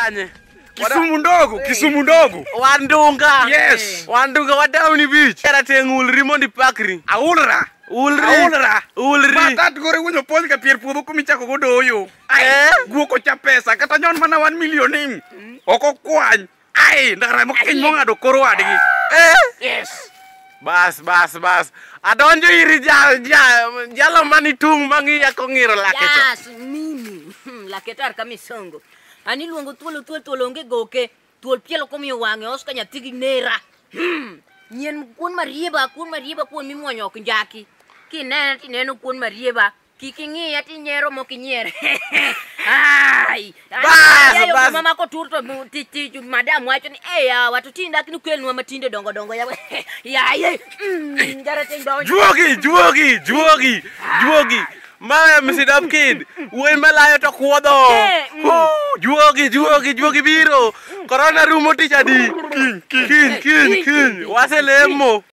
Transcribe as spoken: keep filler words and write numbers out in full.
kanye? Kisumu ndogo, Kisumu ndogo. Wandunga. Yes. Wandunga wa Downy Beach. Era tengulri mondi pakri. Aulra. Ulri. Aulra. Ulri. Matat gore winyo pol ka pier puodho kumichako go doyo. Ai, Eh? guoko cha pesa kata nyon mana one million im. Oko kwany. Ai, ndara mo kiny mongado koro wadgi. Eh? Yes. Bas, bas, bas. Adonjo iri jal, jal, jalo mani tung mangi ya kongiro lake to. Yes, mimi. Laketar kami songo. Ani luongo thuolo thuolo thuolo onge goke. Thuol pielo komiyo wang'e Oscar nyathi gi nera. Hmm. Nyien kuon marieba, kuon marieba kuon mimuonyo ok njaki. Kineno tineno kuon marieba. Kik ing'iya tinyero mok inyier. Ai. Bas, bas. Mama ko turto ti ti madam wacho ni eh yawa to tinda kinu kelnwa matinde dongo dongo yawa. Ya ye. Mm, jara ting dongo. Juogi, juogi, juogi, juogi. Maya misidap kid, uwe malayo to kuodo. Juogi, juogi, juogi biro. Corona rumo ticha di. King, king, king, king. Wase lemo.